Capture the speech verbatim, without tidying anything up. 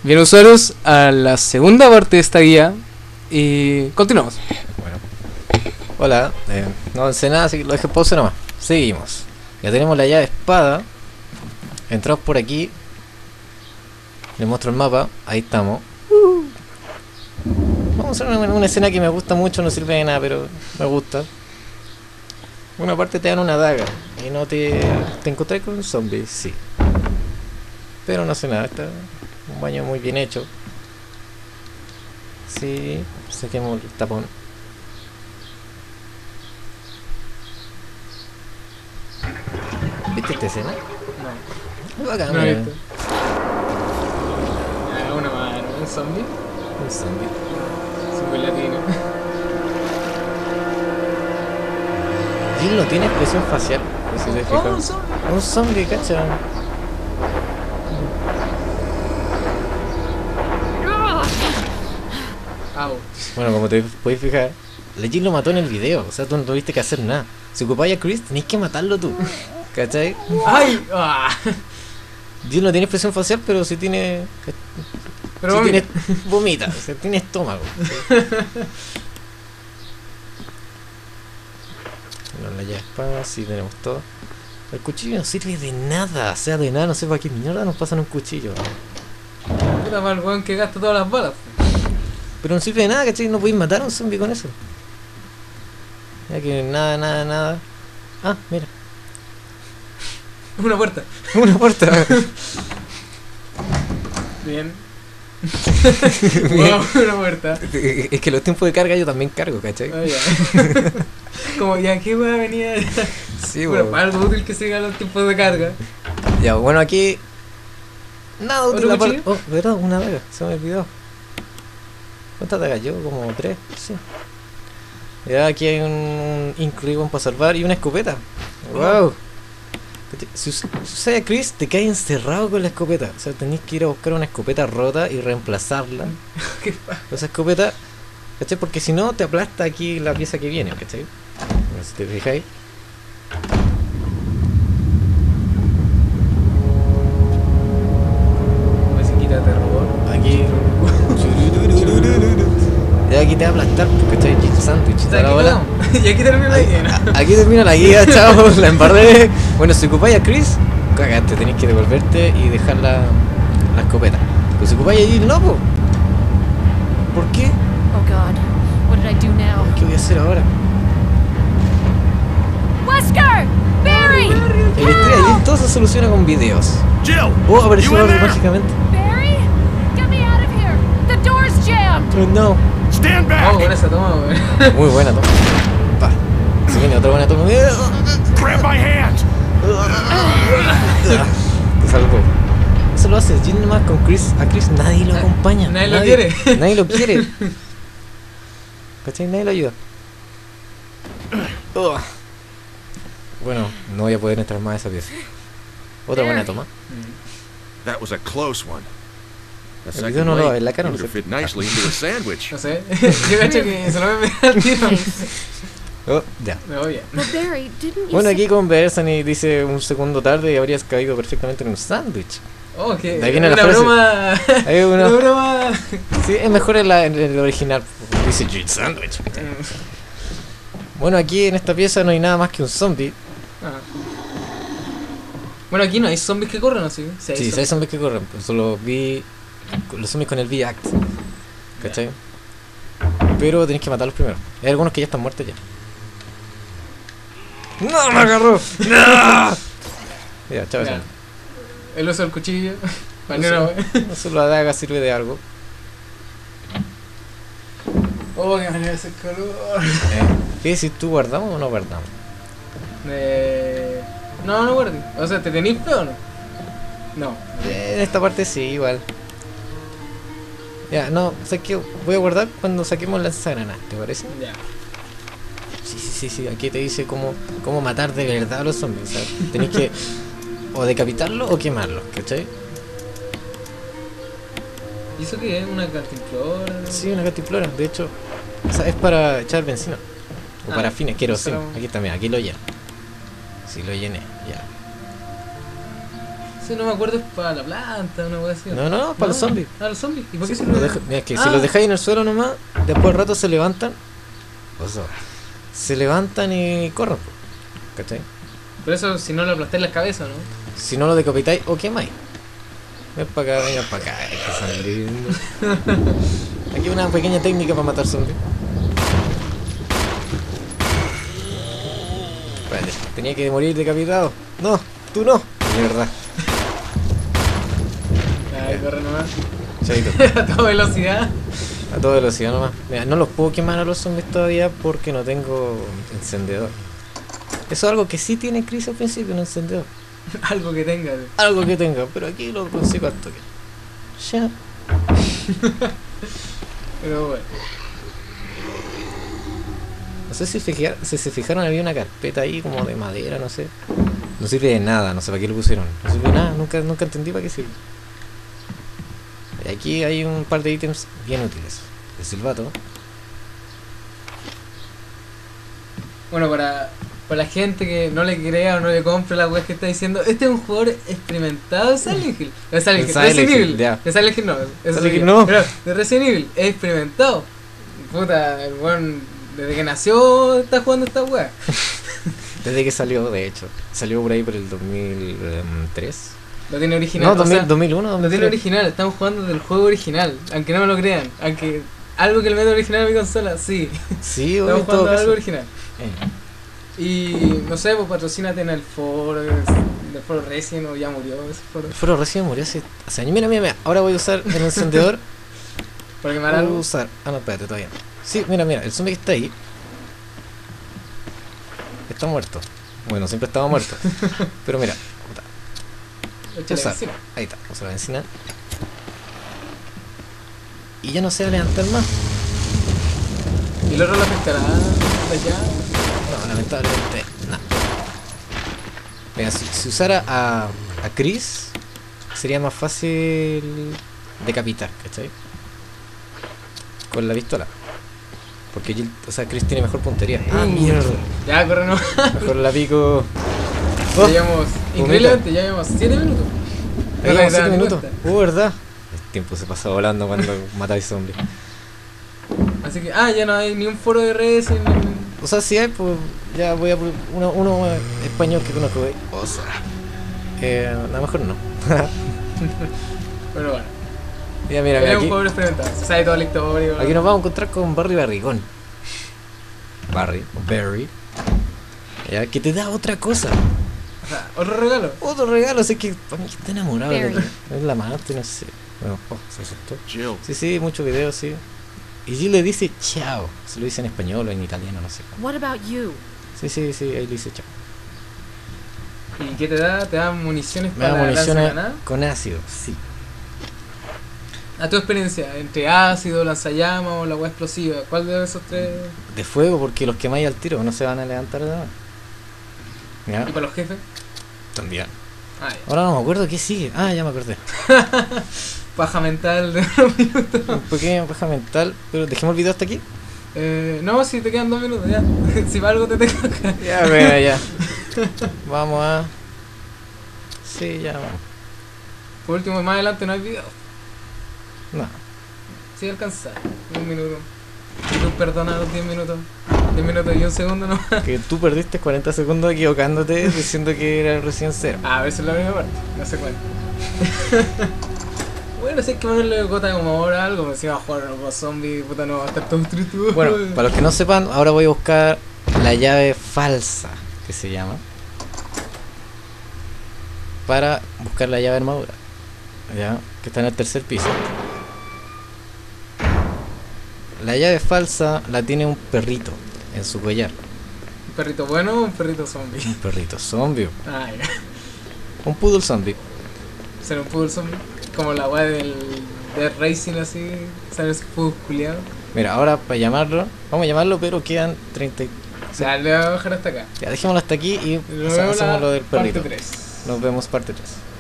Bien, usuarios, a la segunda parte de esta guía y continuamos. Bueno. Hola, eh, no avancé nada, así que lo dejé en pausa nomás. Seguimos. Ya tenemos la llave espada. Entramos por aquí. Les muestro el mapa. Ahí estamos. Uh. Vamos a hacer una, una escena que me gusta mucho, no sirve de nada, pero me gusta. Una parte te dan una daga y no te, te encontrás con un zombie, sí. Pero no hace nada, está un baño muy bien hecho. Sí, saquemos el tapón. ¿Viste esta escena? No. Es bacán, No he mira. visto. Ah, una mano, un zombie. Un zombie. Super latino. Y él no tiene expresión facial. No sé si te Oh, fijas. un zombie. Un zombie, cacha. Au. Bueno, como te puedes fijar, la Jill lo mató en el video. O sea, tú no tuviste que hacer nada. Si ocupáis a Chris, tenés que matarlo tú. ¿Cachai? ¡Ay! Ah. Jill no tiene expresión facial, pero sí tiene. Pero sí vomita. tiene, vomita, o sea, tiene estómago. Bueno, la llave espada, sí tenemos todo. El cuchillo no sirve de nada, o sea, de nada, no sé para qué mierda nos pasan un cuchillo. Puta mal weón que gasta todas las balas. Pero no sirve de nada, ¿cachai? No podéis matar a un zombie con eso. Ya que nada, nada, nada. Ah, mira, Una puerta. una puerta. Bien. Wow, una puerta. Es que los tiempos de carga yo también cargo, ¿cachai? Ah, ya. Como ya, ¿qué weá venía? Sí, Bueno, bueno. para algo útil que sigan los tiempos de carga. Ya, bueno, aquí. Nada útil ¿Otro la parte. cuchillo? Oh, verdad, una daga, se me olvidó. ¿Cuántas dagas yo? Como tres, sí. Ya aquí hay un Ink Ribbon para salvar y una escopeta. Wow. Si us- si usas a Chris, te caes encerrado con la escopeta. O sea, tenés que ir a buscar una escopeta rota y reemplazarla. ¿Qué pa- Esa escopeta, ¿cachai? Porque si no, te aplasta aquí la pieza que viene, ¿cachai? No sé si te fijáis. Musiquita de terror. Aquí. Ya aquí te va a aplastar, ¿cachai? Jill Sandwich. O sea, da la aquí bola. quedamos. Y aquí termina la guía. A- Aquí termina la guía, chao, la embarré. Bueno, si ocupáis a Chris, cagaste, tenéis que devolverte y dejar la, la escopeta. Pero si ocupáis a Jill, no, po. ¿Por qué? Oh God, what did I do now? ¿Qué voy a hacer ahora? Wesker! Barry! En la historia de Jill todo se soluciona con videos. Jill! Oh, apareció You in algo there? mágicamente. Barry? Get me out of here! The door's jammed! Oh, no. Stand back! Vamos con esa toma, weón. Muy buena toma. Pa. Se viene otra buena toma. Grab my hand! Te salvó. Eso lo hace Jill nomás con Chris. A Chris nadie lo acompaña. Nadie lo quiere. Nadie lo quiere. ¿Cachai? Nadie lo ayuda. Ugh. Bueno, no voy a poder entrar más a esa pieza. Otra buena toma. That was a close one. A El video second no lo va a late, ver la cara, you ¿no would es have fit nicely into a sandwich. No sé. Yo cacho que se lo voy a meter al tiro. Oh, ya. Me voy bien. But Barry, didn't you Bueno, say- aquí conversan y dice un segundo tarde y habrías caído perfectamente en un sándwich. Oh, que. De ahí viene la una frase. broma. Hay una- Una broma. Sí, es mejor en, la, en el original. Dice Jill Sandwich. Bueno, aquí en esta pieza no hay nada más que un zombie. Ah. Bueno, aquí no hay zombies que corren, ¿o sí? Sí, hay Sí, sí hay zombies. zombies que corren. Pues solo vi los zombies con el V-Act. ¿Cachai? Pero tenés que matarlos primero. Hay algunos que ya están muertos ya. ¡No, me agarró! ¡No! Ya, chao, Ya. chao. El uso del cuchillo. Para No sé. no, weón. No solo la daga sirve de algo. Oh, que me hace calor. ¿Qué decís tú? ¿Guardamos o no guardamos? Eh... No, no guardé. O sea, ¿te tenéis fe o no? No. Eh, en esta parte sí, igual. Ya, no, sé que voy a guardar cuando saquemos lanzagranadas, ¿te parece? Ya. Sí, sí, sí, sí, aquí te dice cómo, cómo matar de verdad a los zombies, ¿sabes? Tenés que o decapitarlo o quemarlo, ¿cachai? ¿Y eso qué es? ¿Una cantimplora? Sí, una cantimplora, de hecho, o sea, es para echar benzina. O Ah, para fines, queroseno. pero- Aquí también, aquí lo lleno. Sí, lo llené, ya. Sí, no me acuerdo, es para la planta, una cosa así. No, no, para los zombies. Ah, los zombies. ¿Y por qué Sí, se lo lo deja- mira, es que Ah. si los dejáis en el suelo nomás, después al rato se levantan. O sea, se levantan y corren. po, ¿Cachai? Pero eso si no lo aplastáis la cabeza, ¿no? Si no lo decapitáis o quemáis. Ven para acá, venga para acá. Hay que salir. Aquí una pequeña técnica para matar zombies. Espérate, tenía que morir decapitado. No, tú no. De verdad. Ay, corre nomás. Chaito. A toda velocidad. A toda velocidad nomás. Mira, no los puedo quemar a los zombies todavía porque no tengo encendedor. Eso es algo que sí tiene Chris al principio, un encendedor. Algo que tenga. güey. Algo que tenga, pero aquí lo consigo al toque. Ya. Pero bueno. No sé si, fijar, si se fijaron, había una carpeta ahí como de madera, no sé. No sirve de nada, no sé para qué lo pusieron. No sirve de nada, nunca, nunca entendí para qué sirve. Y aquí hay un par de ítems bien útiles. El silbato. Bueno, para, para la gente que no le crea o no le compre la web que está diciendo, este es un jugador experimentado de Silent Hill. De Silent Hill, De Silent Resident Hill, Evil. ya. De Silent Hill no. eso Silent soy Hill yo. no. Pero de Resident Evil, es experimentado. Puta, el weón, desde que nació está jugando esta web. Desde que salió, de hecho. Salió por ahí por el dos mil tres. Lo tiene original. No, o dos mil, sea, dos mil uno, lo dos mil tiene tres. original, estamos jugando del juego original. Aunque no me lo crean. Aunque algo que el medio original de mi consola, sí. Sí, obvio, Estamos en todo jugando caso. algo original. Eh, Y no sé, pues patrocínate en el foro, del foro Resident o ya murió ese foro. El foro recién murió hace, hace años. Mira, mira, mira. Ahora voy a usar el encendedor. Para quemar Voy a algo. usar. Ah, no, espérate, todavía no. Sí, mira, mira. El zombie que está ahí está muerto. Bueno, siempre estaba muerto. Pero mira, Échale usar. encima. Ahí está, usa la benzina. Y ya no se va a levantar más. ¿Y el otro lo afectará de allá? No, lamentablemente, no. Mira, si, si usara a, a Chris, sería más fácil decapitar, ¿cachai? Con la pistola. Porque Jill, o sea, Chris tiene mejor puntería. Ah, mierda. Ya, corre no. Mejor la pico. Ya Oh, llevamos, increíblemente, ya llevamos siete minutos. ya No llevamos te siete das minutos. cuenta. Uh, ¿verdad? El tiempo se pasa volando cuando matáis zombies. Así que, ah, ya no hay ni un foro de redes. Ni... O sea, si hay, pues ya voy a por uno, uno eh, español que conozco. güey. O sea, eh, a lo mejor no. Pero bueno, Ya, mira, es mira, un aquí, jugador experimentado. Se sabe toda la historia. aquí nos vamos a encontrar con Barry Barrigón. Barry, Barry. Ya, que te da otra cosa. O sea, otro regalo. Otro regalo, así que para mí está enamorado de Barry. ella. Es la amante, no sé. Bueno, oh, se asustó. Jill, Sí, sí, muchos videos, sí. Y Jill le dice chao. Se lo dice en español o en italiano, no sé. What about you? Sí, sí, sí, ahí le dice chao. ¿Y qué te da? ¿Te da municiones Me da para municiones lanzagranada? con ácido, sí. A tu experiencia, entre ácido, lanzallamas o la agua explosiva, ¿cuál de esos tres? De fuego, porque los quemáis al tiro, no se van a levantar de nada. Ya, ¿Y para los jefes? también. Ah, ya. Ahora no me acuerdo qué sigue. Ah, ya me acordé. Paja mental de unos minutos. Un pequeño paja mental, pero dejemos el video hasta aquí. Eh, no, si te quedan dos minutos, ya. Si para algo te tengo acá. Ya, bueno, ya. Vamos a. Sí, ya vamos. Por último, más adelante no hay video. No. Sí, alcanzar. Un minuto. Si tú perdonas los diez minutos. diez minutos y un segundo no. Que tú perdiste cuarenta segundos equivocándote diciendo que era recién cero. A ver si es la primera parte. No sé cuál. Bueno, si hay que ponerle gota de humor a algo, me si va a jugar a los zombies, puta, no va a estar todo triste. Bueno, para los que no sepan, ahora voy a buscar la llave falsa, que se llama, para buscar la llave armadura, ya, que está en el tercer piso. La llave falsa la tiene un perrito en su collar. ¿Un perrito bueno o un perrito zombie? Un perrito zombie, Ah, ya. un poodle zombie. ¿Será un poodle zombie? Como la weá del, del racing así, ¿sabes? Poodle culiado. Mira, ahora para llamarlo, vamos a llamarlo, pero quedan treinta y... O sea, le voy a bajar hasta acá. Ya, dejémoslo hasta aquí y Nos hacemos vemos la lo del parte perrito. tres. Nos vemos parte tres.